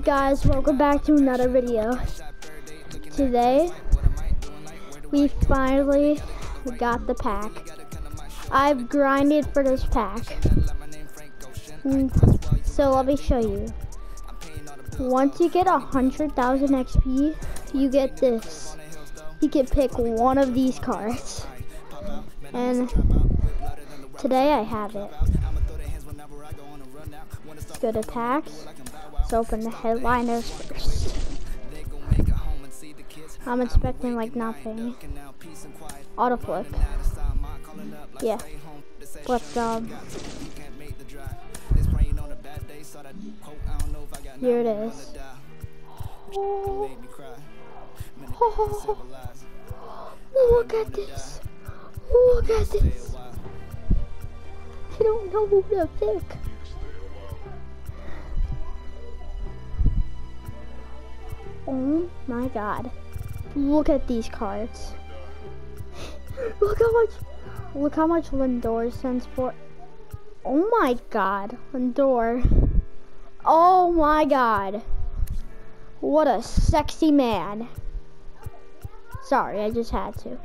Guys, welcome back to another video. Today we finally got the pack. I've grinded for this pack, so let me show you. Once you get 100,000 XP, you get this. You can pick one of these cards, and today I have it. Let's go to packs. Let's open the headliners first. I'm expecting like nothing. Auto flip. Yeah. But here it is. Oh. Oh. Look at this. Look at this. I don't know who to pick. Oh my god. Look at these cards. Look how much Lindor sends for. Oh my god, Lindor. Oh my god. What a sexy man. Sorry, I just had to.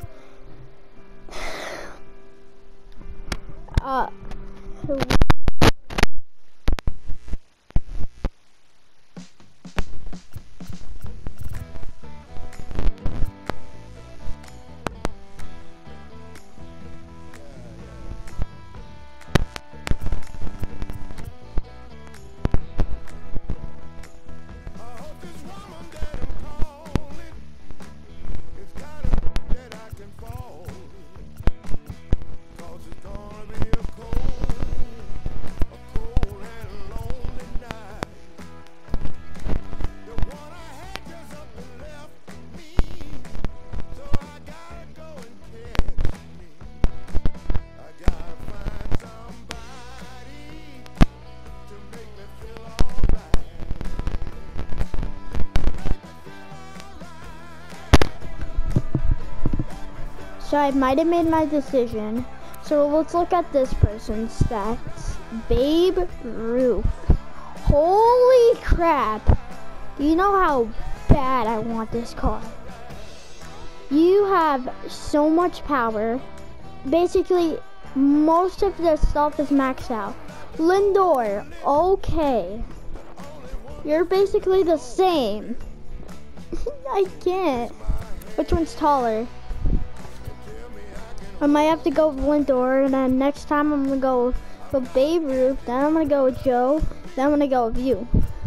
So I might have made my decision. So let's look at this person's stats. Babe Ruth. Holy crap. Do you know how bad I want this card? You have so much power. Basically, most of the stuff is maxed out. Lindor, okay. You're basically the same. I can't. Which one's taller? I might have to go with Lindor, and then next time I'm gonna go with Babe Ruth, then I'm gonna go with Joe, then I'm gonna go with you.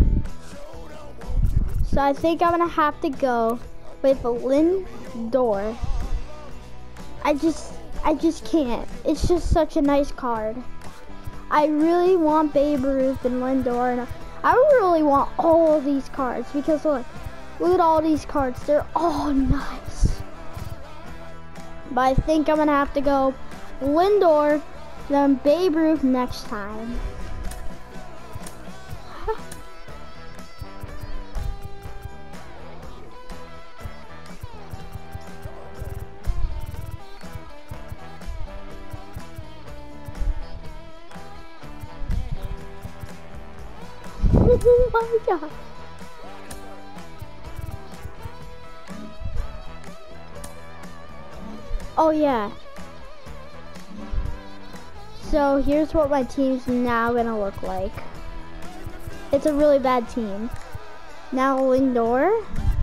So I think I'm gonna have to go with Lindor. I just can't. It's just such a nice card. I really want Babe Ruth and Lindor, and I really want all of these cards because look at all these cards. They're all nice. But I think I'm gonna have to go Lindor, then Babe Ruth next time. Oh my god. Oh yeah. So here's what my team's now gonna look like. It's a really bad team. Now Lindor,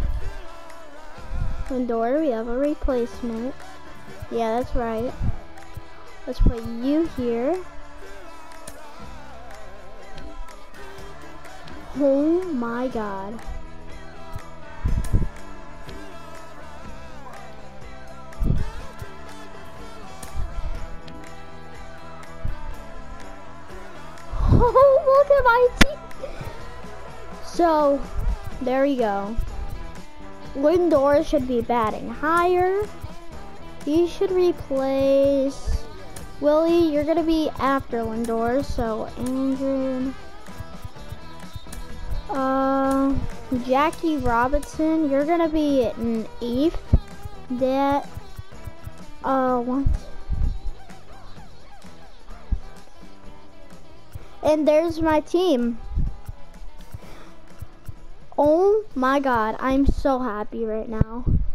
we have a replacement. Yeah, that's right. Let's put you here. Oh my god. Oh, look at my team. So, there we go. Lindor should be batting higher. He should replace Willie. You're gonna be after Lindor, so Andrew. Jackie Robinson, you're gonna be an 8th. That one. And there's my team. Oh my God, I'm so happy right now.